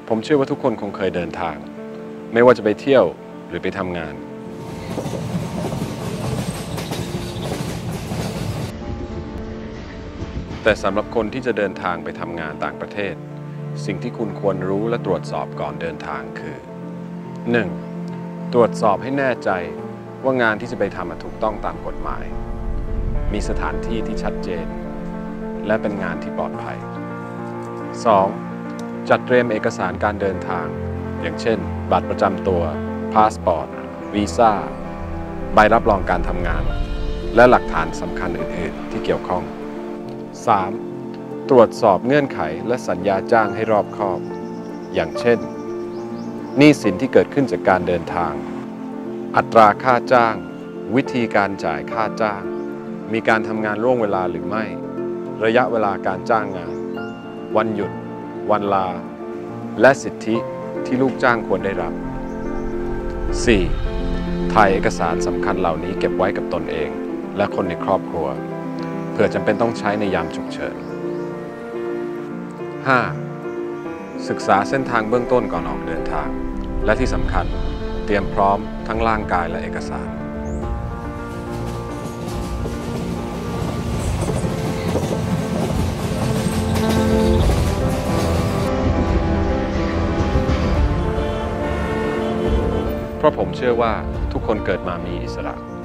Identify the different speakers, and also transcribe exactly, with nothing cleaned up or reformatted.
Speaker 1: ผมเชื่อว่าทุกคนคงเคยเดินทางไม่ว่าจะไปเที่ยวหรือไปทำงานแต่สำหรับคนที่จะเดินทางไปทำงานต่างประเทศสิ่งที่คุณควรรู้และตรวจสอบก่อนเดินทางคือ หนึ่ง. ตรวจสอบให้แน่ใจว่างานที่จะไปทำถูกต้องตามกฎหมายมีสถานที่ที่ชัดเจนและเป็นงานที่ปลอดภัย สอง. จัดเตรียมเอกสารการเดินทางอย่างเช่นบัตรประจำตัวพาสปอร์ตวีซ่าใบรับรองการทำงานและหลักฐานสำคัญอื่นๆที่เกี่ยวข้อง สาม. ตรวจสอบเงื่อนไขและสัญญาจ้างให้รอบคอบอย่างเช่นหนี้สินที่เกิดขึ้นจากการเดินทางอัตราค่าจ้างวิธีการจ่ายค่าจ้างมีการทำงานล่วงเวลาหรือไม่ระยะเวลาการจ้างงานวันหยุดวันลาและสิทธิที่ลูกจ้างควรได้รับ สี่. ถ่ายเอกสารสำคัญเหล่านี้เก็บไว้กับตนเองและคนในครอบครัวเผื่อจำเป็นต้องใช้ในยามฉุกเฉิน ห้า. ศึกษาเส้นทางเบื้องต้นก่อนออกเดินทางและที่สำคัญเตรียมพร้อมทั้งร่างกายและเอกสารเพราะผมเชื่อว่าทุกคนเกิดมามีอิสระ